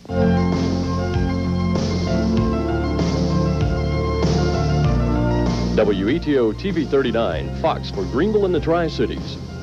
WETO TV 39, Fox for Greeneville and the Tri-Cities.